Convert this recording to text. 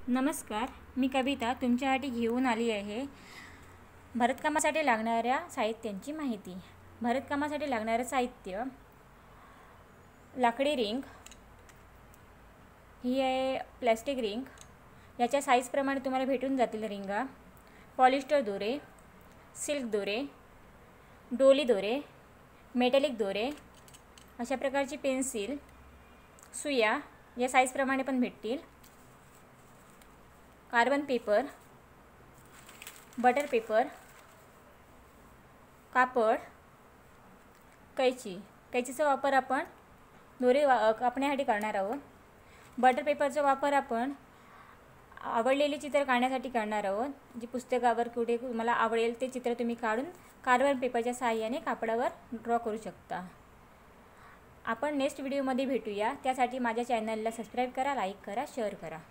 नमस्कार, मी कविता तुमच्यासाठी घेऊन आली आहे भरतकामासाठी लागणाऱ्या साहित्यांची माहिती। भरतकामासाठी लागणारे साहित्य: लाकडी रिंग, ही आहे प्लॅस्टिक रिंग, याच्या साईजप्रमाणे तुम्हाला भेटून जातील रिंगा, पॉलिस्टर दोरे, सिल्क दोरे, डोली दोरे, मेटॅलिक दोरे, अशा प्रकारची पेन्सिल, सुया या साईजप्रमाणे पण भेटतील, कार्बन पेपर, बटर पेपर, कापड, कैचीचा वापर आपण दोरे कापण्यासाठी करणार आहोत। बटर पेपरचा वापर आपण आवडलेले चित्र काढण्यासाठी करणार आहोत। जी पुस्तकावर कुठे तुम्हाला आवडेल ते चित्र तुम्ही काढून कार्बन पेपरच्या सहाय्याने कापडावर ड्रॉ करू शकता। आपण नेक्स्ट व्हिडिओमध्ये भेटूया। त्यासाठी माझ्या चॅनलला सबस्क्राईब करा, लाईक करा, शेअर करा।